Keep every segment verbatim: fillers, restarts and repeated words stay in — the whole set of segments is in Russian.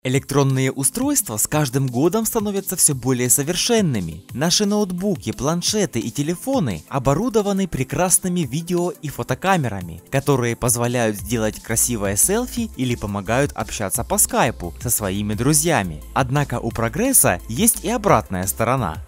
Электронные устройства с каждым годом становятся все более совершенными. Наши ноутбуки, планшеты и телефоны оборудованы прекрасными видео и фотокамерами, которые позволяют сделать красивое селфи или помогают общаться по скайпу со своими друзьями. Однако у прогресса есть и обратная сторона.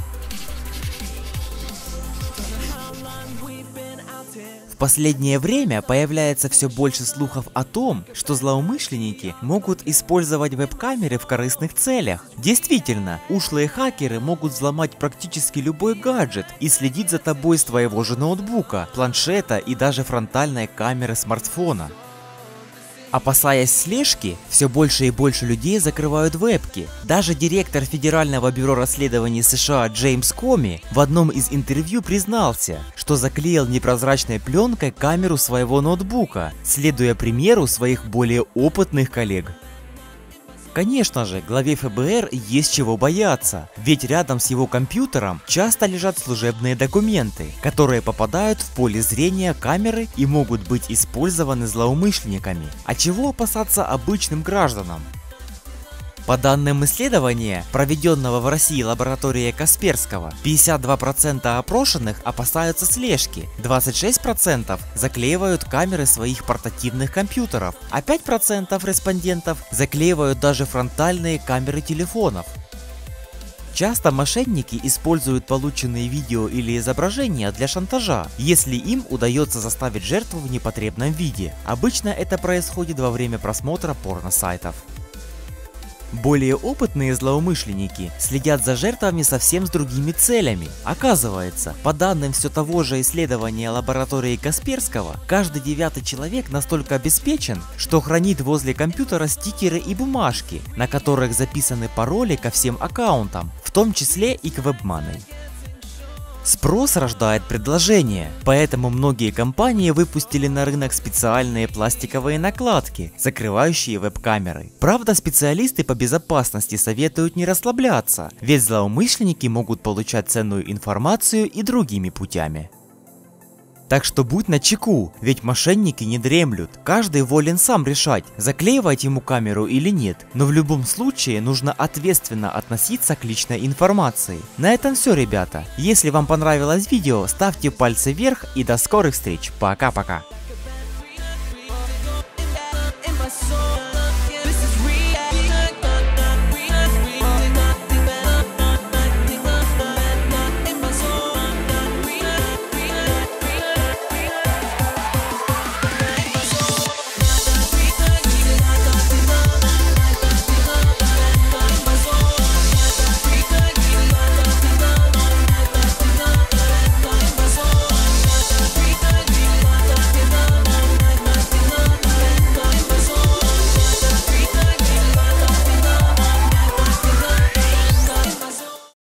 В последнее время появляется все больше слухов о том, что злоумышленники могут использовать веб-камеры в корыстных целях. Действительно, ушлые хакеры могут взломать практически любой гаджет и следить за тобой с твоего же ноутбука, планшета и даже фронтальной камеры смартфона. Опасаясь слежки, все больше и больше людей закрывают вебки. Даже директор Федерального бюро расследований США Джеймс Коми в одном из интервью признался, что заклеил непрозрачной пленкой камеру своего ноутбука, следуя примеру своих более опытных коллег. Конечно же, главе эф бэ эр есть чего бояться, ведь рядом с его компьютером часто лежат служебные документы, которые попадают в поле зрения камеры и могут быть использованы злоумышленниками. А чего опасаться обычным гражданам? По данным исследования, проведенного в России лабораторией Касперского, пятьдесят два процента опрошенных опасаются слежки, двадцать шесть процентов заклеивают камеры своих портативных компьютеров, а пять процентов респондентов заклеивают даже фронтальные камеры телефонов. Часто мошенники используют полученные видео или изображения для шантажа, если им удается заставить жертву в непотребном виде. Обычно это происходит во время просмотра порно-сайтов. Более опытные злоумышленники следят за жертвами совсем с другими целями. Оказывается, по данным все того же исследования лаборатории Касперского, каждый девятый человек настолько обеспечен, что хранит возле компьютера стикеры и бумажки, на которых записаны пароли ко всем аккаунтам, в том числе и к WebMoney. Спрос рождает предложение, поэтому многие компании выпустили на рынок специальные пластиковые накладки, закрывающие веб-камеры. Правда, специалисты по безопасности советуют не расслабляться, ведь злоумышленники могут получать ценную информацию и другими путями. Так что будь начеку, ведь мошенники не дремлют. Каждый волен сам решать, заклеивать ему камеру или нет. Но в любом случае нужно ответственно относиться к личной информации. На этом все, ребята. Если вам понравилось видео, ставьте пальцы вверх и до скорых встреч. Пока-пока.